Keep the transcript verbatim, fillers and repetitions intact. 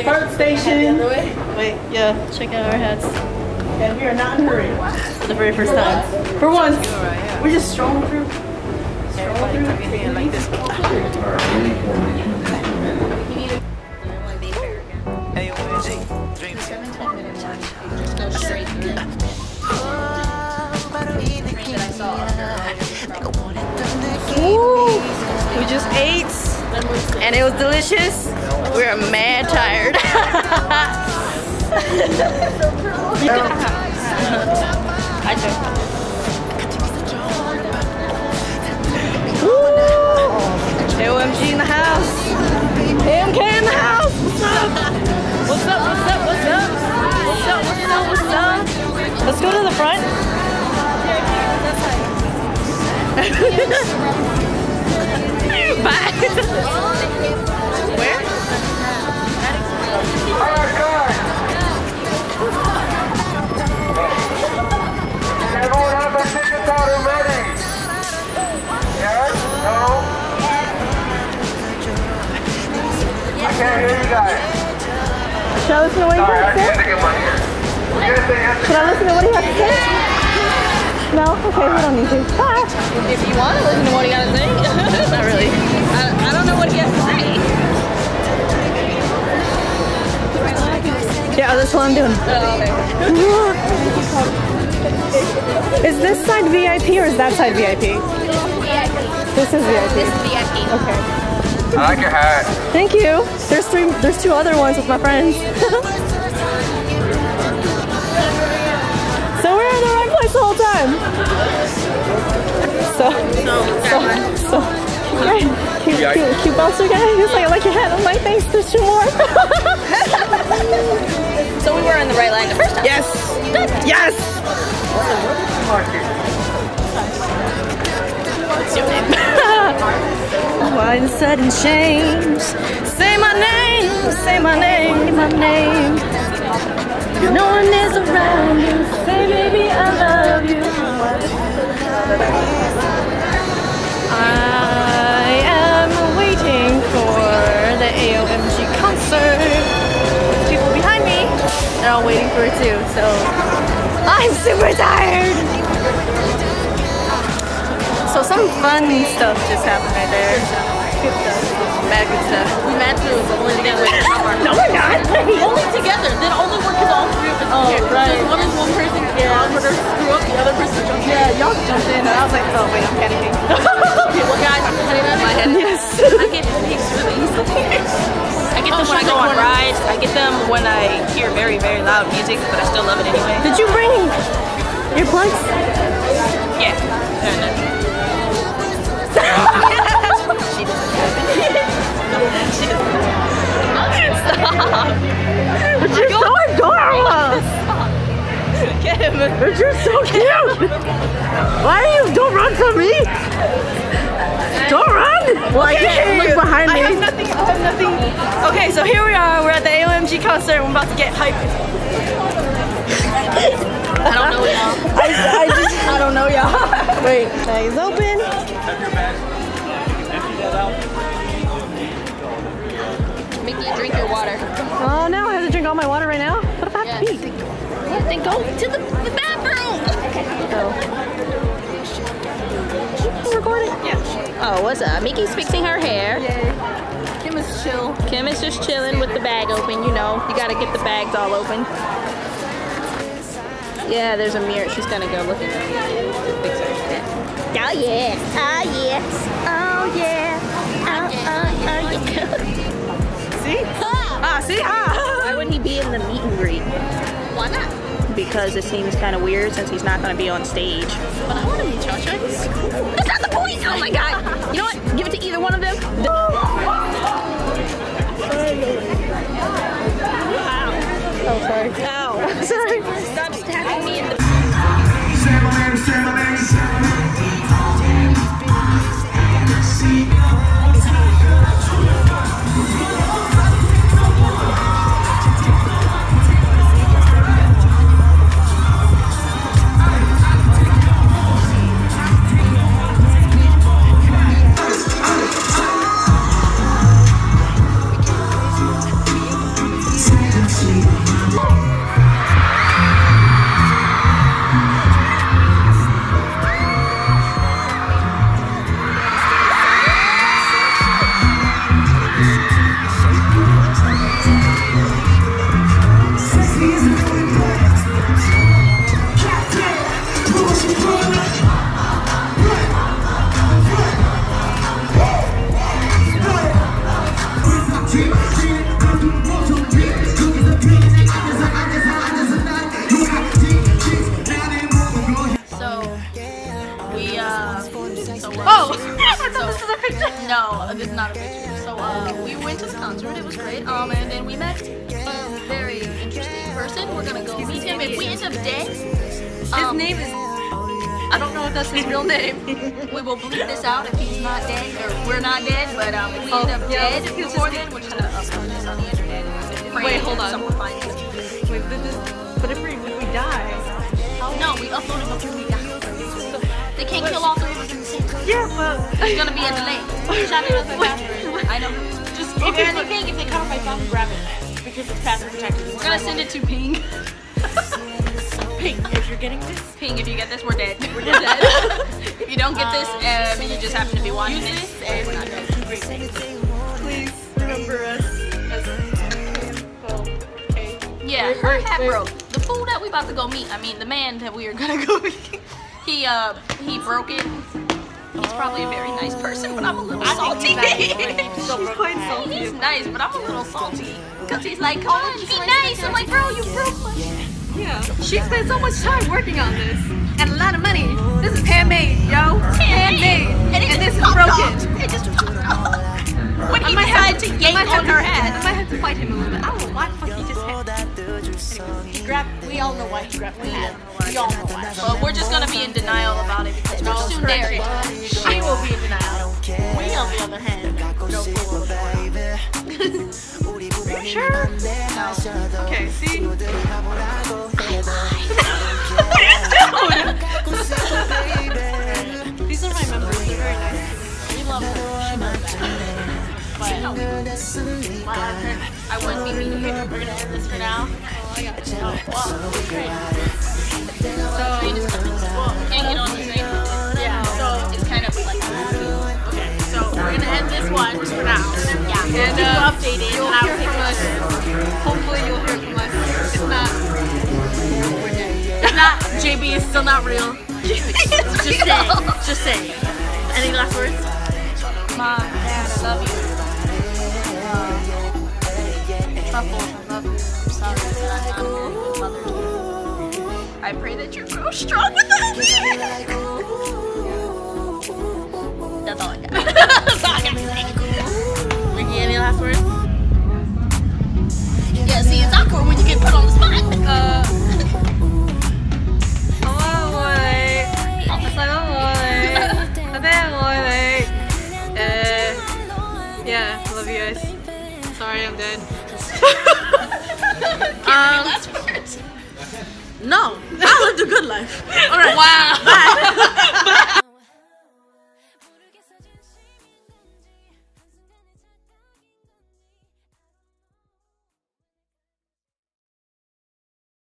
BART station. Wait, yeah, check out our hats. And we are not in a hurry. For the very first time. For once. We're just strolling through. Strolling through. Like this. A O M G. Dream team. Go straight through. Woo! We just ate and it was delicious. We are mad tired. I joke. A O M G in the house. A M K in the house. What's up? What's up? What's up? What's up? What's up? What's up? What's up? Let's go to the front. Bye. Where? Everyone have their tickets out and ready? Yes? No? I can't hear you guys. Should I listen to what he Sorry, I has to can't say? get my ear. Yes, they have to. Should I listen to what he has to say? No? Okay, we don't need to. Bye. If you want to listen to what he got to say. Not really. I, I don't know what he has to say. Yeah, that's what I'm doing. Oh, Is this side V I P or is that side V I P? V I P. This is V I P. This is V I P. Okay. I like your hat. Thank you. There's three. There's two other ones with my friends. So we're in the right place the whole time. So, so, so, right. Cute, cute, cute bouncer guy. He's like, I like your hat. I'm like, thanks. There's two more. So we were in the right line the first time. Yes. Good. Yes. What's your name? Wine sudden change. Say my name. Say my name. My name. No one is around you. Say, baby, I love you. I am waiting for the A O M G concert. There's people behind me. They're all waiting for it too. So I'm super tired. So some fun stuff just happened right there. Good stuff. Bad good stuff. We met through only together. No, we're not. Only together. Then only work because all three of us Oh, here. right. One is one person. Yeah. One person screw up. The other person jumped in. Yeah, y'all jumped in and I was like, oh wait, I'm panicking. Okay, well guys, I'm heading out of my head. Yes. I get pigs really easily. I get them when I go on rides. I get them when I hear very, very loud music, but I still love it anyway. Did you bring your plugs? Yeah. No, no. She doesn't have it. She doesn't. Stop. But you're so adorable. Get him. But you're so cute. Why are you? Don't run from me. Don't run. Well, I can't look behind I me. have nothing. I have nothing. Okay, so here we are. We're at the A O M G concert. We're about to get hyped. I don't know y'all. I, I just, I don't know y'all. Wait, bag is open. Mickey, drink your water. Oh no, I have to drink all my water right now? What if I have to pee? Then go to the, the bathroom. Oh. You recording? Yeah. Oh, what's up? Mickey's fixing her hair. Yay. Kim is chill. Kim is just chilling with the bag open. You know, you gotta get the bags all open. Yeah, there's a mirror. She's gonna go look at the mirror to fix her hair. Oh yeah. Oh yeah. Oh yeah. Oh, oh, oh yeah. See? Ah, see? Ah. Why wouldn't he be in the meet and greet? Why not? Because it seems kind of weird since he's not going to be on stage. But I want to meet Joshua. He's cool. That's not the point! Oh my god! You know what? Give it to either one of them. Oh, sorry. Ow. Sorry. Stop stabbing me in the... Say my name, say my name, say my name. No, this is not a picture. So uh, we went to the concert. It was great. Um, and then we met a very interesting person. We're gonna go meet him. If we end up dead, um, his name is. I don't know if that's his real name. we will bleep this out if he's not dead or we're not dead. But um, if we Oh, end up yeah, dead let's- before then, we're just gonna upload this on the internet. Pray Wait, hold on. Someone finds it. Wait, but, this, but if we if we die, No, we upload it before we die. They can't kill all three of us at the same time. yeah, but There's gonna be a delay. Shout out to the bathroom. I know. Just if anything, if they cut off my phone, grab it because it's password protected. We're gonna send it to Ping. Ping, if you're getting this, Ping, if you get this, we're dead. We're dead. If you don't get this, um, you just happen to be watching this, and we're not dead. please remember us as well. Okay. Yeah, her hat broke. The fool that we about to go meet, I mean, the man that we are gonna go meet, he uh, he broke it. He's probably a very nice person, but I'm a little salty. She's quite salty. He's nice, but I'm a little salty. Because he's like, come on, be nice. I'm like, bro, you broke my shit. Yeah. She spent so much time working on this and a lot of money. This is handmade, yo. Handmade. And, it And this just is popped broken. off. It just popped off. When he I might have decided to I yank might on have her to- I head. might have to fight him a little bit. I don't know why the fuck he just hit. he grabbed. We all know why he grabbed my hat. We all know why. But we're just gonna be in denial about it because we're soon there. She will be in denial. We, on the other hand, no clue. Are you sure? Okay, see? These are my members. They're very nice. We love her. She knows that. But I wouldn't be meeting her. we're gonna end this for now. Oh, wow. Great. Can't get on the train. Yeah. So It's kind of like okay. So we're gonna end this one for now. Yeah. And, Keep you uh, updated. You'll and I'll hear take from it. us. Hopefully you'll hear from us. If not, we're dead. If not, J B is still not real. Just saying. Just saying. Any last words? Mom, Dad, I love you. Truffles, I love you. I'm sorry that I'm not a good mother to you. I pray that you grow strong without me. That's all I got. That's all I got to say. Ricky, any last words? Yeah, see, it's awkward when you get put on the spot. Uh, 어머니, 사랑해. 사랑해. Uh, yeah, love you guys. Sorry, I'm dead. Um, Last words. no, I lived a good life.